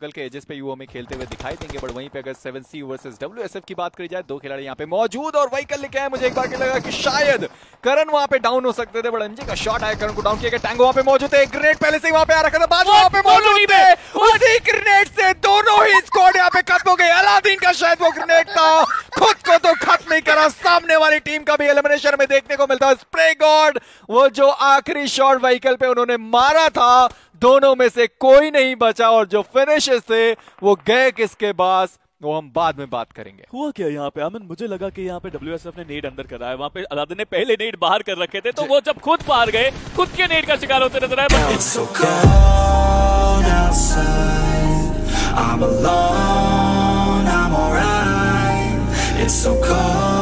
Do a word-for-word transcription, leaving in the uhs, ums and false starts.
Level के edges पे यूओ में खेलते हुए दिखाई देंगे। बट वहीं पे अगर सेवन सी वर्सेस डब्ल्यूएसएफ की बात करी जाए, दो खिलाड़ी यहाँ पे मौजूद और व्हीकल लेके आए। मुझे एक बार के लगा कि शायद करण वहां पे डाउन हो सकते थे, बट अंजी का शॉट आया, करण को डाउन किया गया। टैंगो वहां पे मौजूद है, ग्रेनेड पहले से ही वहां पे आ रखा था, बाजू वहां पे मौजूद है। उसी ग्रेनेड से दोनों ही स्क्वाड यहाँ पे खत्म हो गए। अलादीन का शायद वो ग्रेनेड था, खुद को तो खत्म नहीं करा, सामने वाली टीम का भी एलिमिनेशन में देखने को मिलता है। स्प्रे गॉड वो जो आखिरी शॉट व्हीकल पे उन्होंने मारा था, दोनों में से कोई नहीं बचा और जो फिनिशेस थे वो गए किसके पास, वो हम बाद में बात करेंगे। हुआ क्या यहाँ पे अमन, मुझे लगा कि यहाँ पे डब्ल्यूएसएफ ने नेड अंदर करा है, वहाँ पे अलादीन ने पहले नेड बाहर कर रखे थे, तो वो जब खुद बाहर गए खुद के नेड का शिकार होते नजर आए। It's so cold outside, I'm alone, I'm alright. It's so cold